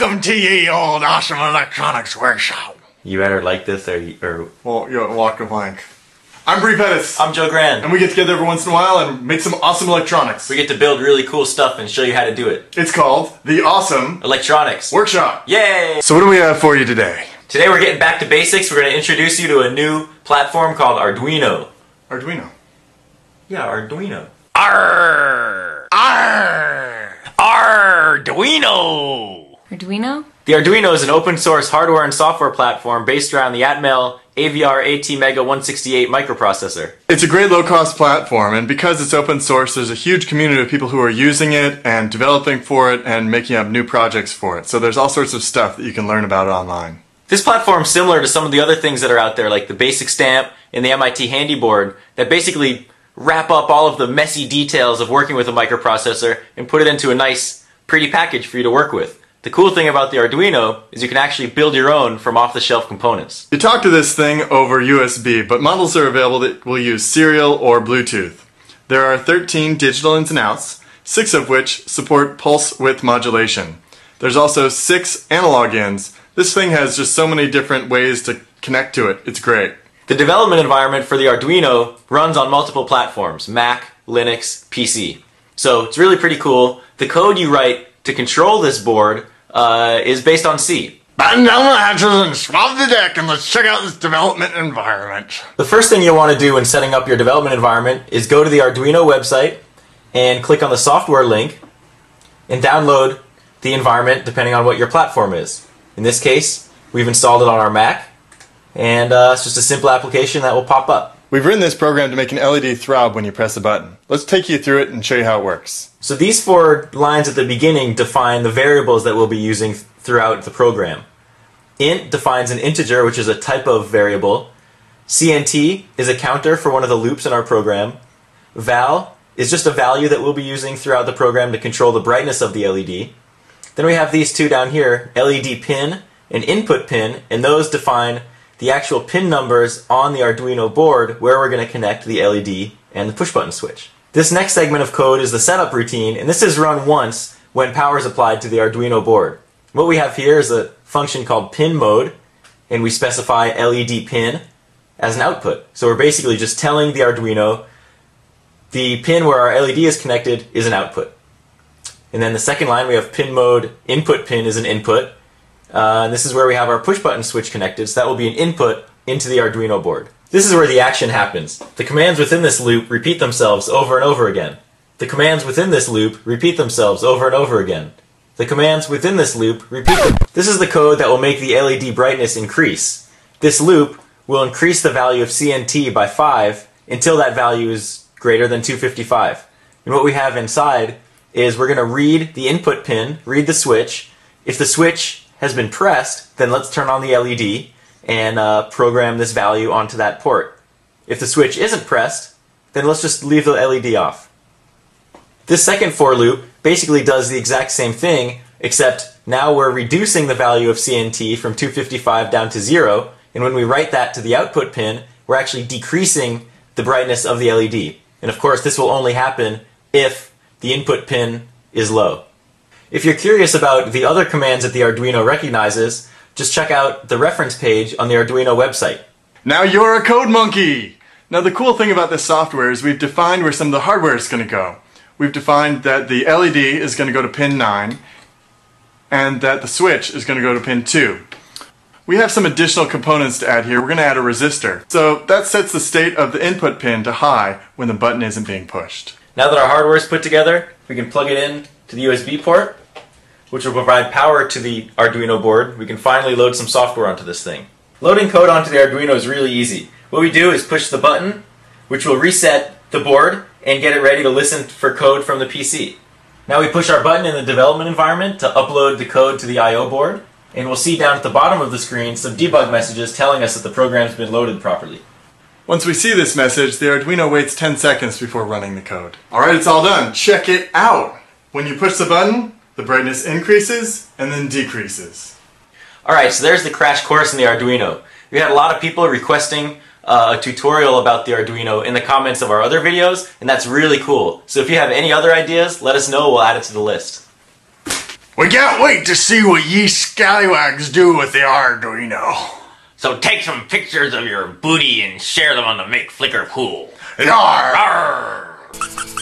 Welcome to ye old awesome electronics workshop. You better like this or... Well, yo, walk the plank. I'm Bree Pettis. I'm Joe Grand. And we get together every once in a while and make some awesome electronics. We get to build really cool stuff and show you how to do it. It's called the Awesome Electronics Workshop. Yay! So what do we have for you today? Today we're getting back to basics. We're going to introduce you to a new platform called Arduino. Arduino. Yeah, Arduino. Arduino! Arduino? The Arduino is an open source hardware and software platform based around the Atmel AVR ATmega 168 microprocessor. It's a great low-cost platform, and because it's open source, there's a huge community of people who are using it and developing for it and making up new projects for it. So there's all sorts of stuff that you can learn about online. This platform is similar to some of the other things that are out there, like the Basic Stamp and the MIT Handy Board, that basically wrap up all of the messy details of working with a microprocessor and put it into a nice, pretty package for you to work with. The cool thing about the Arduino is you can actually build your own from off-the-shelf components. You talk to this thing over USB, but models are available that will use serial or Bluetooth. There are 13 digital ins and outs, 6 of which support pulse width modulation. There's also 6 analog ins. This thing has just so many different ways to connect to it. It's great. The development environment for the Arduino runs on multiple platforms: Mac, Linux, PC. So it's really pretty cool. The code you write to control this board is based on C. Batten down the hatches and swab the deck and let's check out this development environment. The first thing you'll want to do when setting up your development environment is go to the Arduino website and click on the software link and download the environment depending on what your platform is. In this case, we've installed it on our Mac, and it's just a simple application that will pop up. We've written this program to make an LED throb when you press a button. Let's take you through it and show you how it works. So these 4 lines at the beginning define the variables that we'll be using throughout the program. Int defines an integer, which is a type of variable. CNT is a counter for one of the loops in our program. Val is just a value that we'll be using throughout the program to control the brightness of the LED. Then we have these 2 down here, LED pin and input pin, and those define the actual pin numbers on the Arduino board where we're going to connect the LED and the push button switch. This next segment of code is the setup routine, and this is run once when power is applied to the Arduino board. What we have here is a function called pin mode, and we specify LED pin as an output. So we're basically just telling the Arduino the pin where our LED is connected is an output. And then the second line we have pin mode input pin is an input. And this is where we have our push button switch connected, so that will be an input into the Arduino board. This is where the action happens. The commands within this loop repeat themselves over and over again. The commands within this loop repeat themselves over and over again. The commands within this loop repeat them. This is the code that will make the LED brightness increase. This loop will increase the value of CNT by 5 until that value is greater than 255. And what we have inside is we're going to read the input pin, read the switch. If the switch has been pressed, then let's turn on the LED and program this value onto that port. If the switch isn't pressed, then let's just leave the LED off. This second for loop basically does the exact same thing, except now we're reducing the value of CNT from 255 down to 0, and when we write that to the output pin, we're actually decreasing the brightness of the LED. And of course, this will only happen if the input pin is low. If you're curious about the other commands that the Arduino recognizes, just check out the reference page on the Arduino website. Now you're a code monkey! Now the cool thing about this software is we've defined where some of the hardware is going to go. We've defined that the LED is going to go to pin 9 and that the switch is going to go to pin 2. We have some additional components to add here. We're going to add a resistor. So that sets the state of the input pin to high when the button isn't being pushed. Now that our hardware is put together, we can plug it in to the USB port, which will provide power to the Arduino board. We can finally load some software onto this thing. Loading code onto the Arduino is really easy. What we do is push the button, which will reset the board and get it ready to listen for code from the PC. Now we push our button in the development environment to upload the code to the I/O board, and we'll see down at the bottom of the screen some debug messages telling us that the program's been loaded properly. Once we see this message, the Arduino waits 10 seconds before running the code. Alright, it's all done. Check it out! When you push the button, the brightness increases and then decreases. Alright, so there's the crash course in the Arduino. We had a lot of people requesting a tutorial about the Arduino in the comments of our other videos, and that's really cool. So if you have any other ideas, let us know, we'll add it to the list. We can't wait to see what ye scallywags do with the Arduino. So take some pictures of your booty and share them on the Make Flickr pool. Yarr! Arr!